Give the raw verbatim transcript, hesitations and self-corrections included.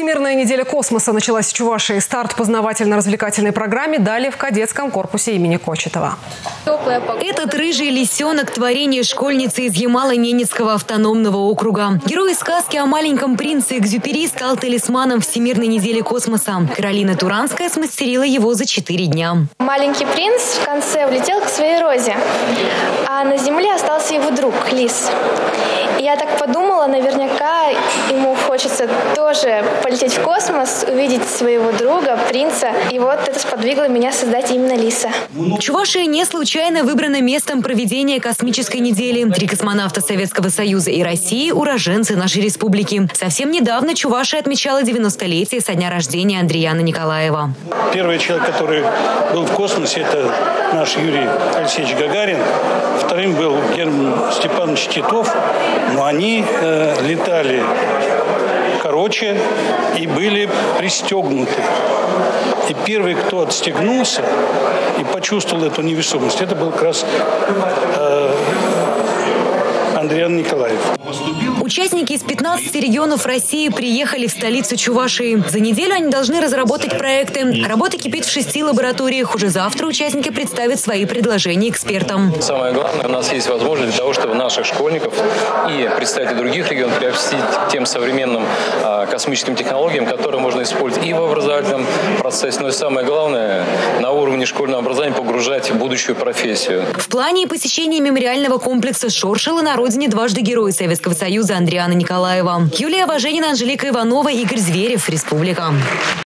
Всемирная неделя космоса началась в Чувашии. Старт познавательно-развлекательной программе дали в кадетском корпусе имени Кочетова. Этот рыжий лисенок – творение школьницы из Ямало-Ненецкого автономного округа. Герой сказки о маленьком принце Экзюпери стал талисманом Всемирной недели космоса. Каролина Туранская смастерила его за четыре дня. Маленький принц в конце улетел к своей розе, а на земле остался его друг – лис. И я так подумала, наверняка ему хочется тоже полететь в космос, увидеть своего друга, принца. И вот это сподвигло меня создать именно лиса. Чувашия не случайно выбрана местом проведения космической недели. Три космонавта Советского Союза и России – уроженцы нашей республики. Совсем недавно Чувашия отмечала девяностолетие со дня рождения Андриана Николаева. Первый человек, который был в космосе, это наш Юрий Алексеевич Гагарин. Вторым был Герман Степанович Титов. Но они э, летали короче и были пристегнуты. И первый, кто отстегнулся и почувствовал эту невесомость, это был как раз э, Андриан Николаев. Участники из пятнадцати регионов России приехали в столицу Чувашии. За неделю они должны разработать проекты. Работа кипит в шести лабораториях. Уже завтра участники представят свои предложения экспертам. Самое главное, у нас есть возможность для того, чтобы наших школьников и представителей других регионов приобщить к тем современным а, космическим технологиям, которые можно использовать и в образовательном процессе. Но и самое главное, на уровне школьного образования погружать в будущую профессию. В плане посещения мемориального комплекса Шоршила на родине дважды Герой Советского Союза Андриана Николаева. Юлия Важенина, Анжелика Иванова, Игорь Зверев, Республика.